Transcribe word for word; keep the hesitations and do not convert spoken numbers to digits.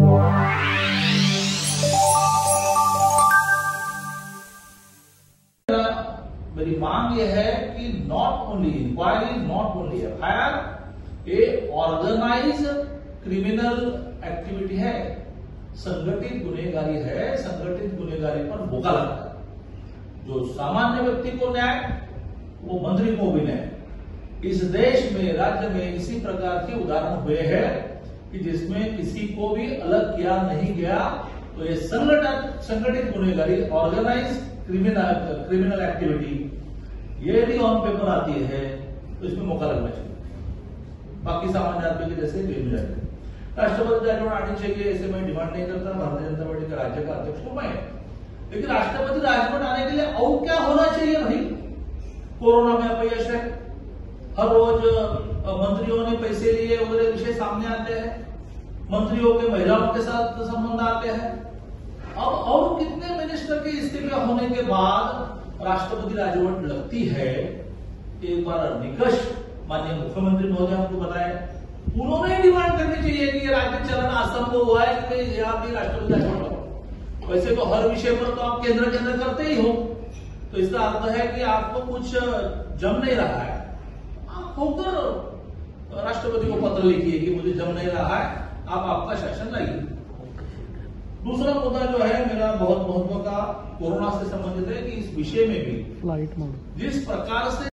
मेरी मांग यह है कि not only inquiry, not only F I R, ये ऑर्गेनाइज क्रिमिनल एक्टिविटी है, संगठित गुनहगारी है। संगठित गुनहगारी पर भूखा लगता है। जो सामान्य व्यक्ति को न्याय, वो मंत्री को भी न्याय। इस देश में, राज्य में इसी प्रकार के उदाहरण हुए हैं कि जिसमें किसी को भी अलग किया नहीं गया। तो ये संगठित संगठित गुनहगारी, ऑर्गेनाइज क्रिमिनल क्रिमिनल एक्टिविटी, ये यदि ऑन पेपर आती है तो इसमें मौका लगना चाहिए। बाकी सामान्य आदमी के जैसे बेल में जाते। राष्ट्रपति राजवट आनी चाहिए, ऐसे मैं डिमांड नहीं करता। भारतीय जनता पार्टी के राज्य का अध्यक्ष हूं मैं, लेकिन राष्ट्रपति राजवट आने के लिए और क्या होना चाहिए भाई? कोरोना में अपयश है, हर रोज मंत्रियों ने पैसे लिए वगैरह विषय सामने आते हैं, मंत्रियों के महिलाओं के साथ संबंध आते हैं। अब और कितने मिनिस्टर के इस्तीफे होने के बाद राष्ट्रपति राजवट लगती है? एक बार निकष माननीय मुख्यमंत्री महोदय हमको बताए, उन्होंने डिमांड करनी चाहिए कि ये राज्य चलाना असंभव हुआ है कि यहाँ भी राष्ट्रपति राजवट लगाओ। वैसे तो हर विषय पर तो आप केंद्र केंद्र करते ही हो, तो इसका अर्थ है कि आपको कुछ जम नहीं रहा है। आप खुद राष्ट्रपति को पत्र लिखिए कि मुझे जम नहीं रहा है, आप आपका शासन लाइए। दूसरा मुद्दा जो है मेरा बहुत महत्व का कोरोना से संबंधित है कि इस विषय में भी जिस प्रकार से